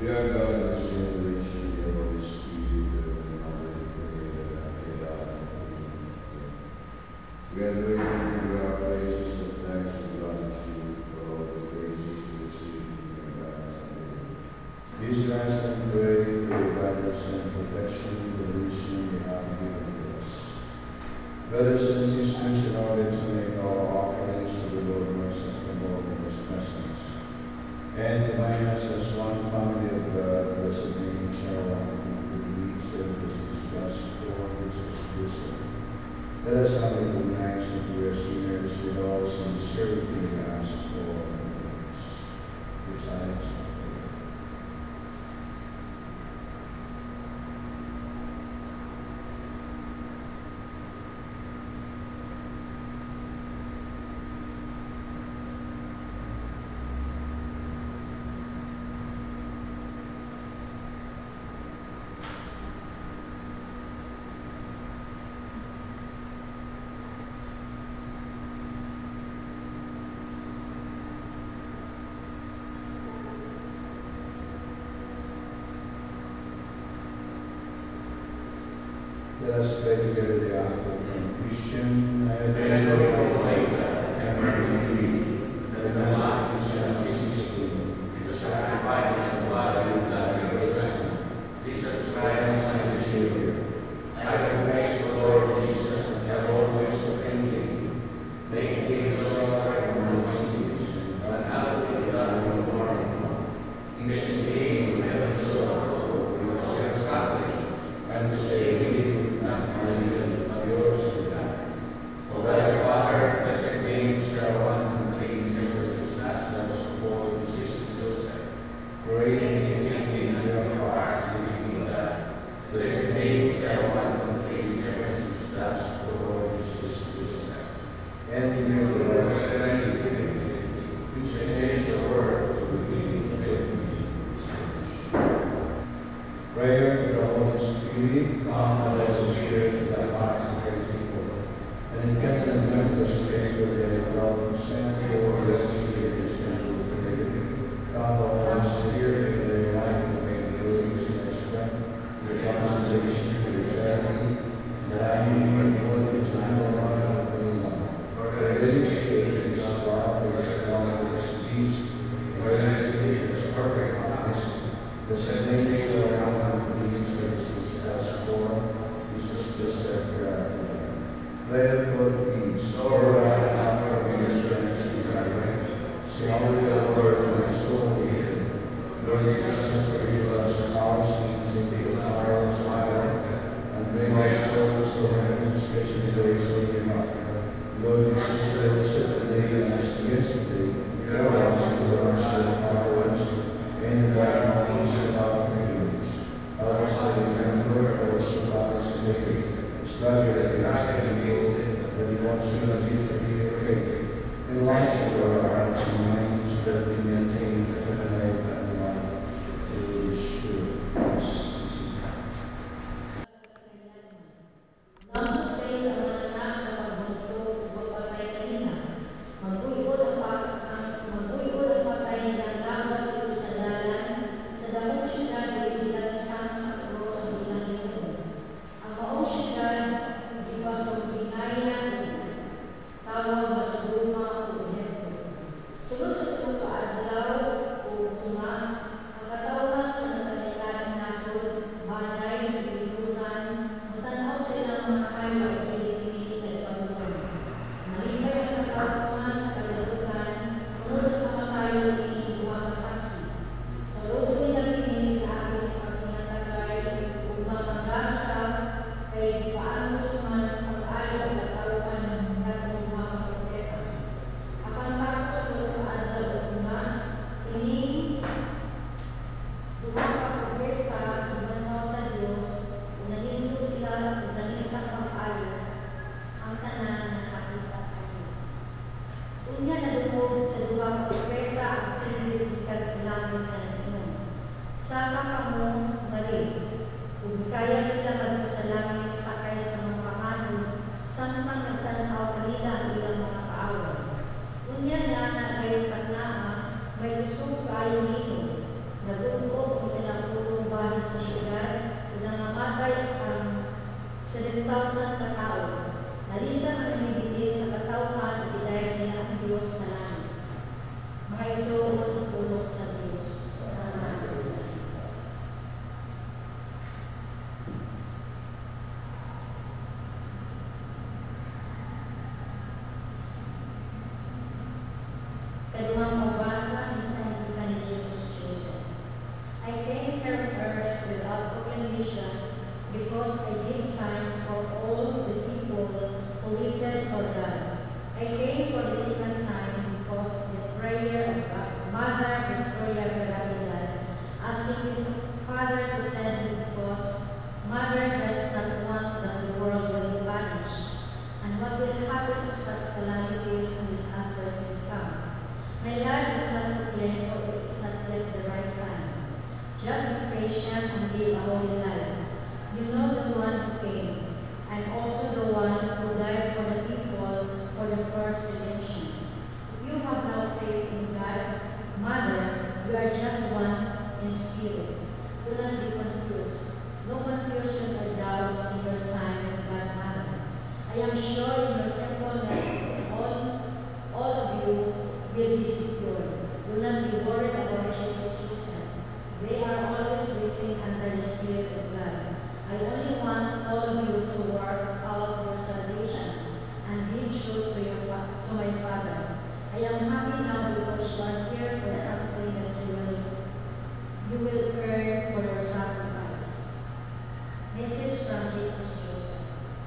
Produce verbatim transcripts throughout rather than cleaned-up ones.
We are God in this generation, we have Holy Spirit, and we are doing our praises and thanks and gratitude for all the praises we receive from God. Jesus Christ, I pray for your guidance and protection, provision you have given to us. Brothers and sisters, in order to make our offerings to the Lord acceptable in His presence, and divine us as one family of God, blessed name shall one who believes that this is just for this is wisdom. Let us humbly recognize that we are sinners with all sincerity and ask for forgiveness. Besides, let us pray together the act of contrition. I beg of you, and believe that the Master shall is a sacrifice of blood and blood of your presence. Jesus Christ, my Savior, I confess the Lord Jesus and have always offended. Make me the Lord of my sins, but now be done no more and more. In this day, in heaven's Lord, we will establish and to say, of yours is that. O thy Father, blessed name shall one complete never ask us for Jesus Joseph. Great and gifting in your heart to be that. Blessed name shall one complete never ask for Jesus Joseph. And in your Lord, which says the word to be prayer to the Holy Spirit, come let us hear to thy hearts and great people, and in Catholic members pray for their love, send for blessed Spirit is gentle today. God all us to hear in their life and make glorious in their strength, their consolation to their charity, that I may be born to the Lord of the Lord. For there is a state is God, there is love, there is peace, where there is patience, perfect honesty, the same shall have let God peace, Lord, I have for me strength to thy ranks. Sing the word my soul here. Lord Jesus, forgive us our sins and take our smile, and bring our souls to heaven, especially those who give up. Lord Jesus, let us set the day as yesterday. Hear us and do our soul forwards, and thy knowledge about forgiveness. Help us to remember also about us today. Struggle that we ask and that we want to achieve to be great. Enlighten our hearts and minds that we maintain the heavenly and life to ensure us. May gusto ko kayo nito, nagugod Dalawang pagbasa ng salita ni Jesus Joseph. I came here on earth without proclamation because I gave time for all the people who waited for God. I came for the second time because of the prayer of Mother Victoria Garavilla, asking the Father to send me because Mother does not want that the world will be punished, and what will happen to such calamities and disasters will come. My life is not proclaimed, for it is not yet the right time. Just be patient and live a holy life. You know the one who came, and also the one who died for the people for the first redemption. If you have now faith in God, Mother, we are just one in spirit. Do not be confused. No confusion or doubts in your time with God, Mother. I am sure in your sinfulness, all, all of you will be secure. Do not be worried about Jesus' children. They are always waiting under the Spirit of God. I only want all of you to work out your salvation and be true to, your, to my Father. I am happy now because you are here for something that you will, you will earn for your sacrifice. Message from Jesus Joseph.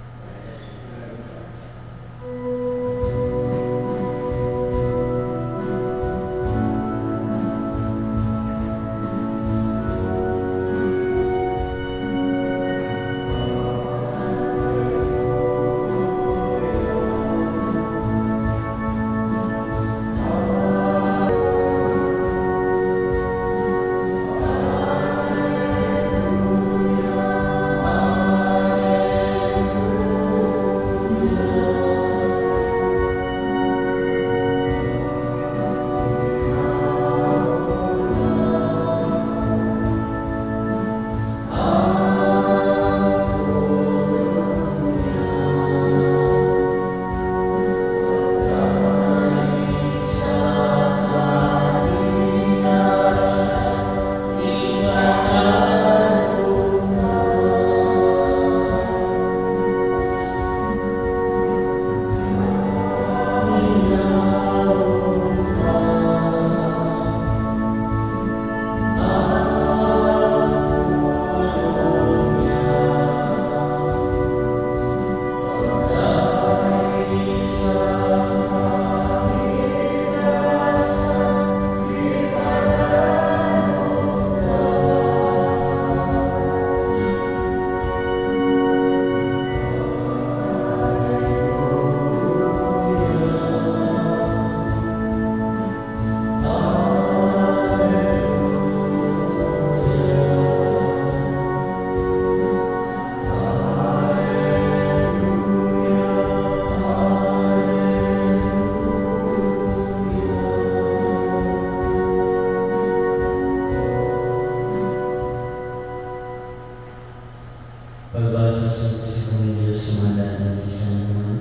Pagbasa sa Panginoon sumala ng isang Juan,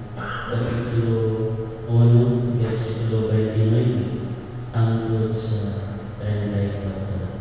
Kapitulo one, versikulo twenty-nine, hanggang sa thirty-four.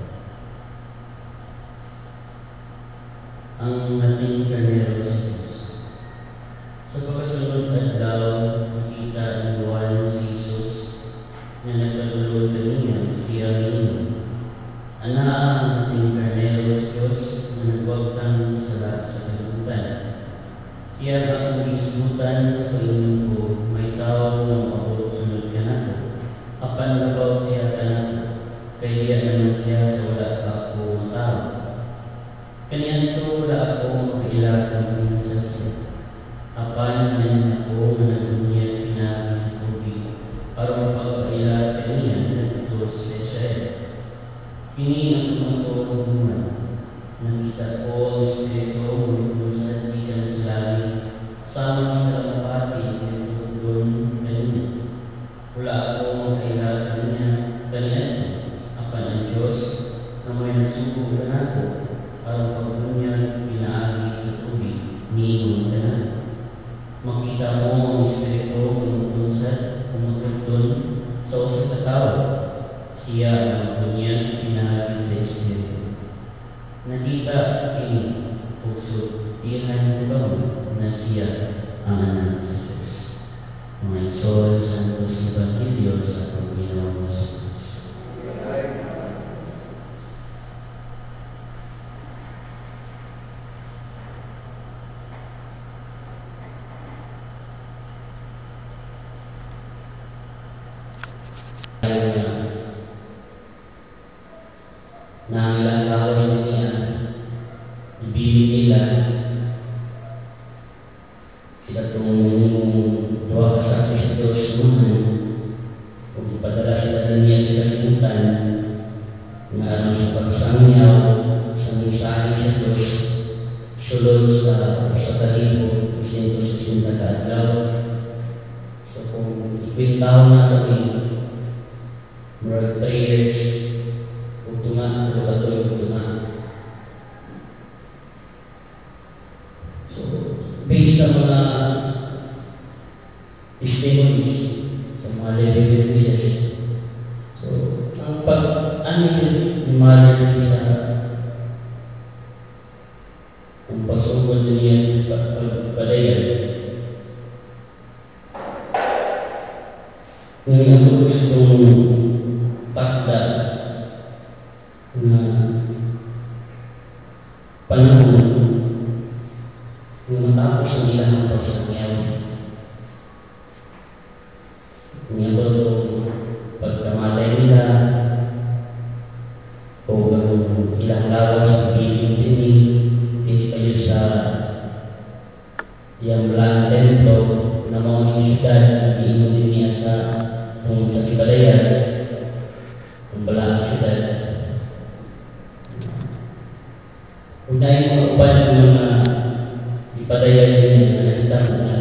Ang ating karnero sa Diyos. Sa pagkasunod adlaw, nakita ng Juan si Jesus na nagpatulog kanina siya ngayon. Ana ang ating karnero sa Diyos na nagwagtang sa lahat sa kalibutan. Siya ang isbutan sa Panginoon ko, may tawag ng abot sunod ka na ko. Apan nabaw siya ka na ko, kaya diyan naman siya sa wala ka ako matawag. Kaniyan ko wala ako makailangan sa siya. Apan nanin ako na nagdunyat pinagi sa tubig, para mapagpailan kaniya nagtutos sa Israel. Kini ang tumutulong naman. Nakita ko ang Espiritu mula sa tigang sa langit, sama sa kapati ng tutulong kanina. Wala ako makailangan niya kaniyan. Apan ang Diyos na may nagsubo na ako, para pagdunyat pinaagi sa tubig, niingon ka na. Makita mo ang Espiritu umutunsad, umututun sa usap katawag. Siya ang dunyat pinaagi sa Espiritu. Nakita ini puso tihan ko na siya ang anak sa Diyos. Mga Isol, Santos, Evangelio sa Panginoon. nangangalawas niya, ibili nila, sila itong dua kasaksi sa Diyos naman, kung ipadala sila niya sa kalimutan, na ano sa pagsangyaw, sa mensahe sa Diyos, sulod sa sa kalibo, one hundred sixty ka adlaw. So kung ikwintaw na kami, murag three years, utungan, utungan, utungan. So, based sa mga testimonies, sa mga living witnesses, so, ang pag-ano ni Mother sa ang pagsugod niya pagpadayan. Ngayon ako itong takda na panahon nung matapos ang ilang pagsangyaw. Ngayon ko itong pagkamatay nila o ilang lawas sa piling din hindi kayo sa yang belang templo na mga syudad na iinutin niya sa kung sa Ibalayan kung belang syudad. Kung tayo mga upan ng mga Ibalayan din na nakita mo na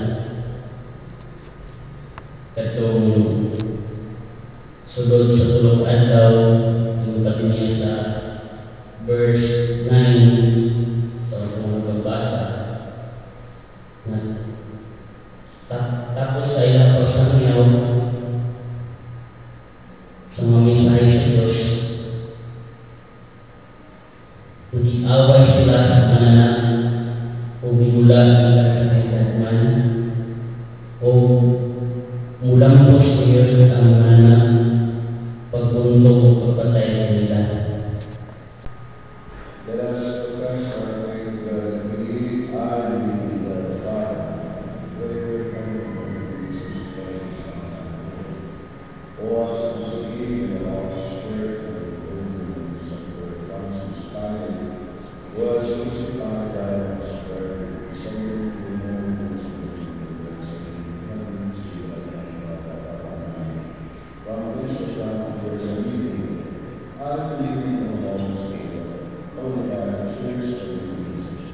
katong sulod sa tulong adlaw yung pati niya sa verse nine sa mga pagbasa na ta- tapos sa ilang pagsangyaw sa mga mensahe sa Diyos, hindi away sila sa kananan o bigula nila sa kailanman o mulambos ngayon ang mga pagbuntong o pagpatay nila. Let us confess our faith that we are in the Father, very coming from Jesus Christ, O us who believe in the Holy Spirit and the Holy Spirit, once inspired, was crucified, died, was buried, descended to the heavens, from this account there is a meeting. I believe in the Holy Spirit, only by the Church of Jesus,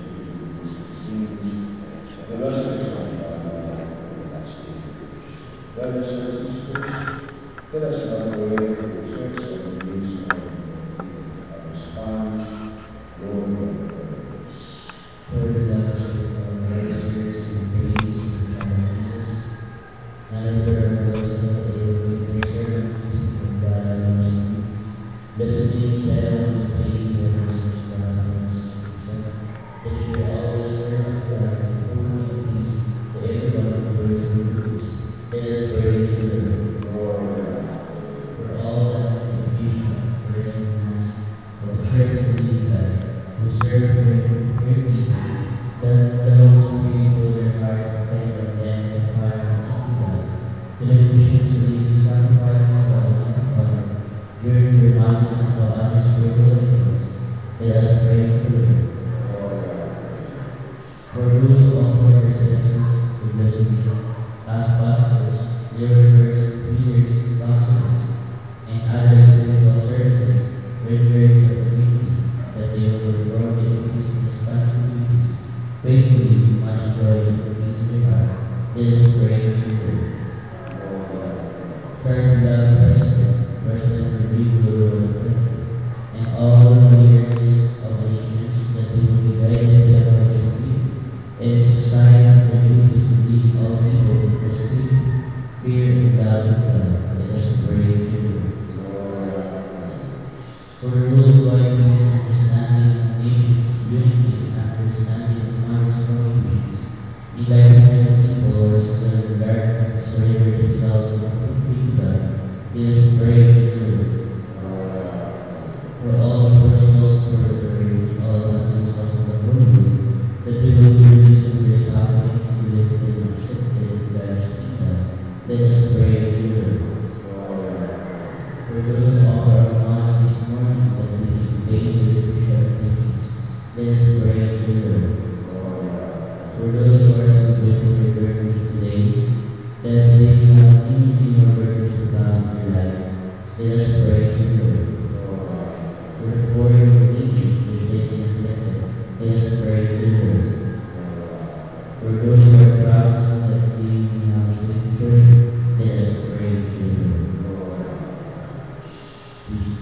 the resurrection of God. Brothers and sisters, let us not go away from the church of the news of our response, Lord of praise. Lord, let us with our prayers and praise in the name of Jesus. And under our voice of the day, we preserve and God our mercy. Blessed be the Lord of the day, the mercies of God, that you always serve us, God, and only peace to everyone who works in groups. Let us pray to the Lord. For all that confusion, prayers and mass, for the church of the God, who serve great people, that the Holy Spirit fill their hearts with faith and then the fire of God. Deliberation to lead sacrifices of all and fire, during your masses and all other spiritual things. Let us pray to the Lord. For those who offer their sentence to blessed be, as pastors, laborers, leaders, counselors, and other spiritual services, render the community that they will perform the duties and responsibilities faithfully, much joy and peace in their heart. Let us pray to the Lord. Turn the President, President of the world country, and all the leaders of the nations that they will be guided by the Holy Spirit, and exercise their duties to lead all people to pursue fear and love of God. Let us pray to the Lord. For the worldwide peace and understanding of nations, unity and understanding of minds and nations, enlighten the people as well as the darkness to surrender themselves to the complete God. Let us pray to the Lord. For all the professionals for the prayer, all the ministers of the world, that they will be released from their sufferings, lifted and accepted in God's kingdom. Let us pray to the Lord. Let us pray together. For those who are celebrating their birthdays today, that they may have many more birthdays to come in their lives, let us pray together. For the poor and needy, the sick and afflicted, let us pray together. For those who are traveling that they may have safe journey, let us pray together. Peace.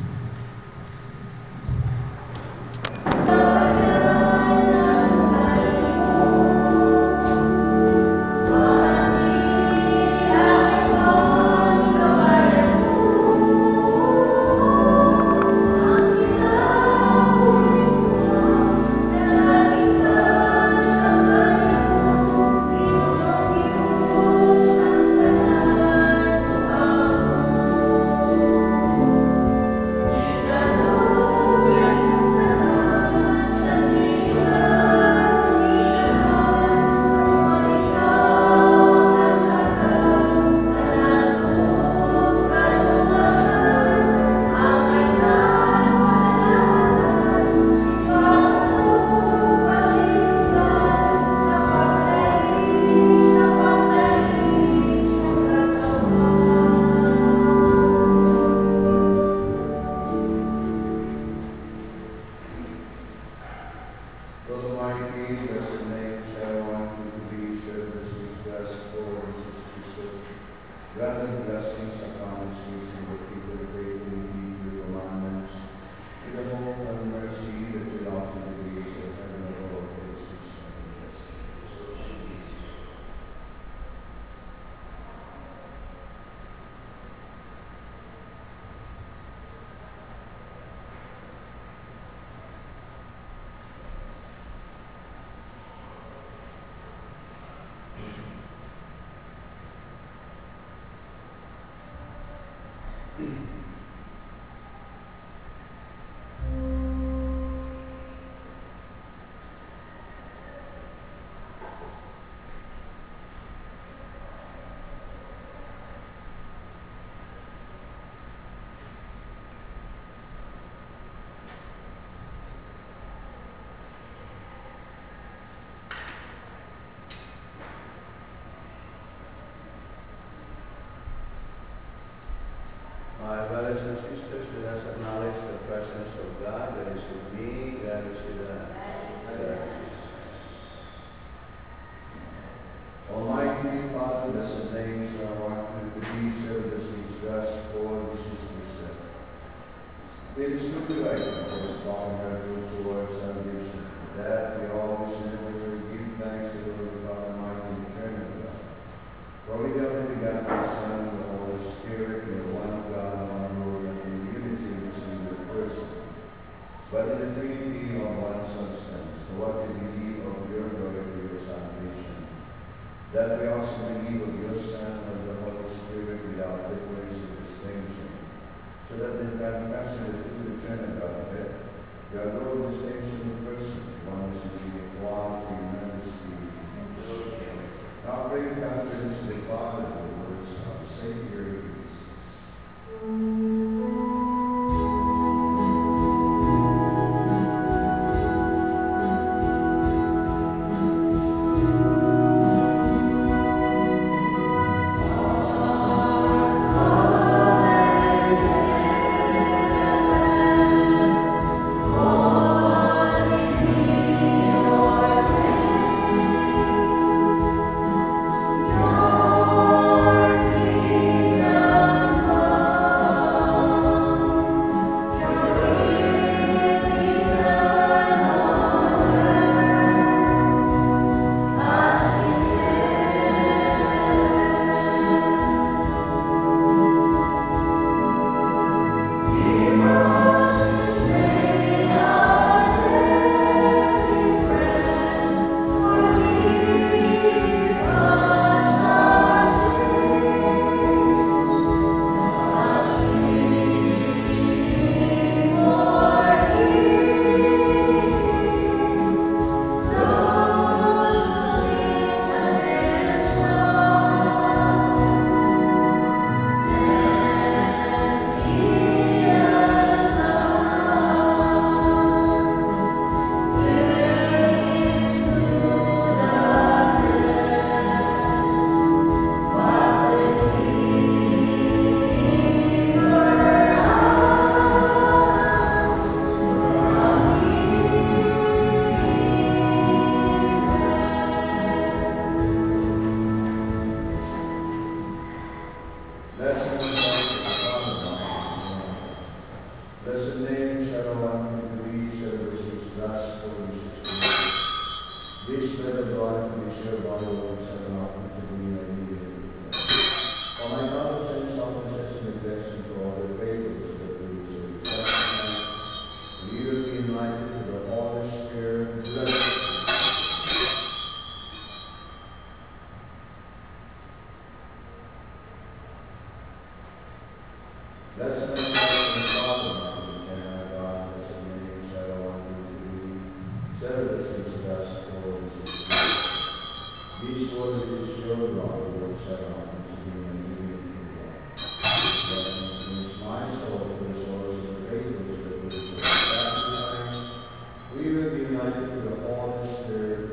My brothers and sisters, let us acknowledge the presence of God that is with me, that is with us. Almighty Father, blessed names are wanted to be services just for this is the set. It is truly right to correspond our towards salvation, that we always remember to give thanks to the Lord God Almighty and eternal God. For we have begotten the Son and the Holy Spirit, the one God, one Lord, and in unity in a single person. But in the Trinity of one substance, to what we believe of your glory to your salvation, that we also believe of your Son and the Holy Spirit without difference or distinction, so that in confession of the true eternal Godhead, your Lord distinction of Blessed is the Father, blessed name shall one degree shall receive gospel which is good. This bread of God which your body will shall not to be immediately. For my God sends some possession of blessing to all the faithful that we receive sacrifice. We will be united to the Holy Spirit. Blessed Blessed is the Father, and God, blessed name shall one degree shall receive gospel which is good. These words which is your body will shall not to be immediately. Blessed is my soul for the souls of the faithful that we receive sacrifice. We will be united to the Holy Spirit.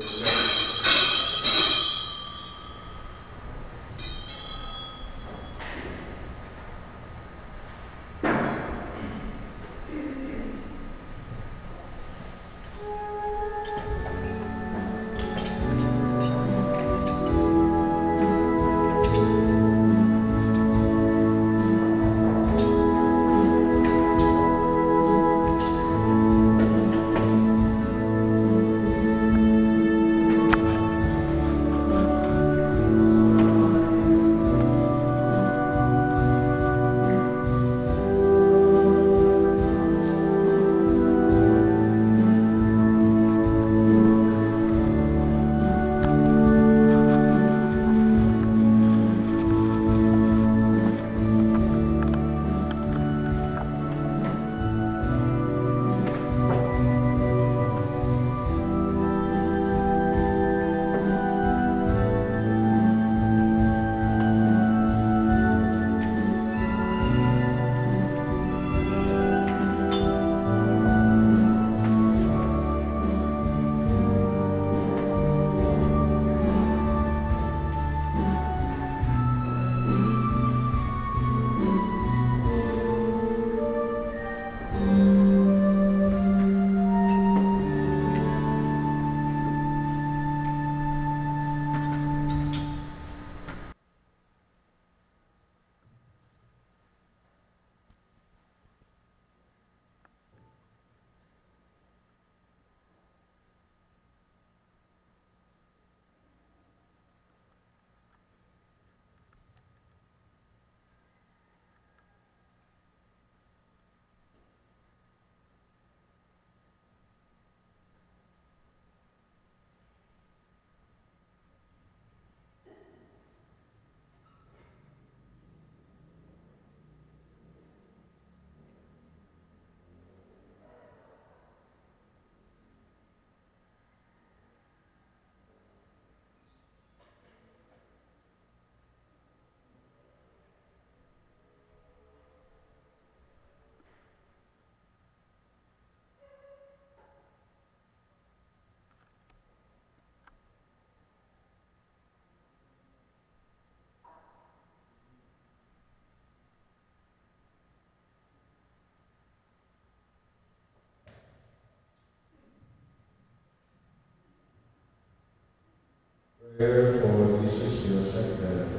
Prayer for Jesus, your secretary.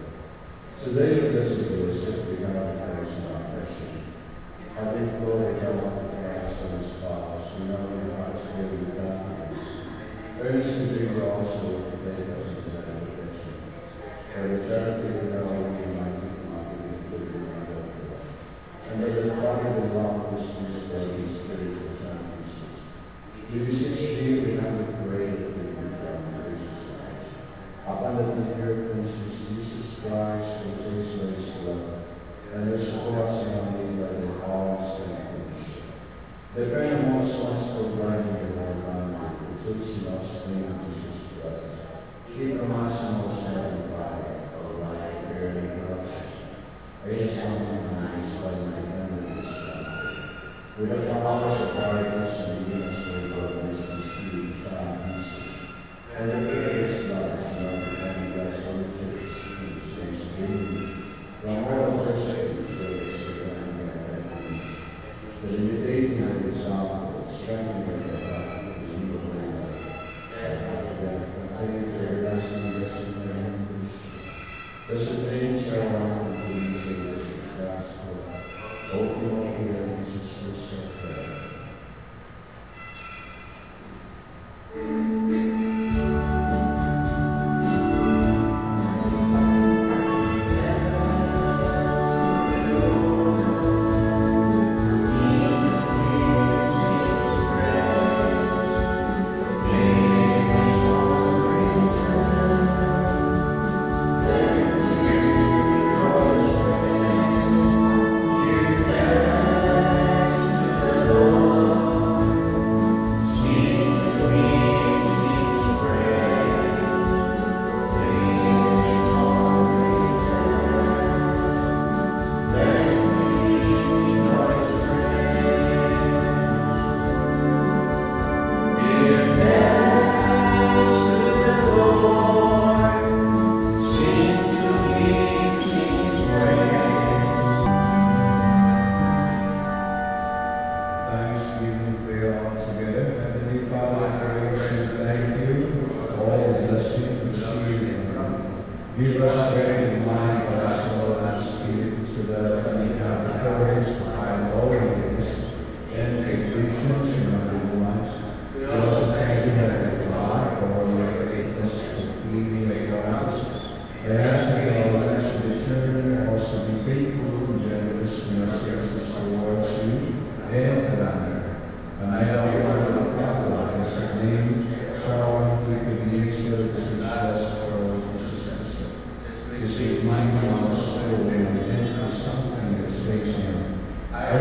Today, blessed Joseph, we have a Christ in our question. Having glory come up to Christ and his spouse, we know your hearts give you confidence. Earnestly we also today us in that invitation. For the charity of God we might be included in our doctrine. And that the body of the long mysteries by the Spirit of sanctity. We beseech thee, we have the parade of the upon the inheritance of Jesus Christ, who is raised to love, and restore us in our need by the all saints. The very most wonderful blinding of our mind, who takes in us the name of Jesus Christ. Keep from us the most heavenly fire, O life, bearing corruption. Raise us in minds by my enemies. With the powers of darkness and begin us with godliness and speed, time, and the greatest love. From all the sacred days of the American, the imitating and example, strengthening the heart of the evil man, and after that, continue to everlasting blessing and increase. Blessed name shall one who please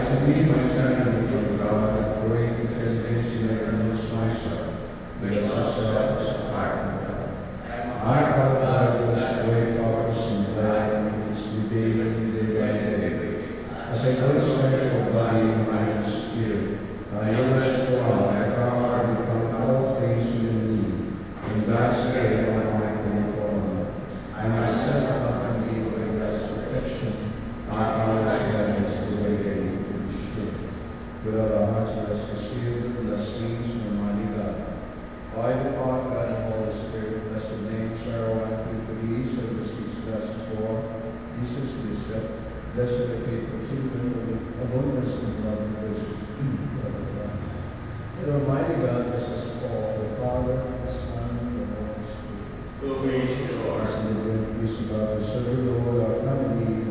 to meet my eternity with God and great temptation that removes myself, because self is apart from God. I call God to this way, focus and glad and peace to be with me day by day. As I go to strength of body, mind, and spirit, I know that strong, that God will become all things in me. In God's name, I want to perform. I myself not can be with God's perfection. Not always that is the way they should. Without our hearts rest concealed, blessings from mighty God. By the power of God and Holy Spirit, blessed name, sorrow and people, these services, blessed for Jesus Christ, blessed the people, children of the abundance of love and grace. And Almighty God, bless us all, the Father, the Son, and the Holy Spirit. Who reads the Lord. Blessed and the great peace of God, the Savior, Lord, our family,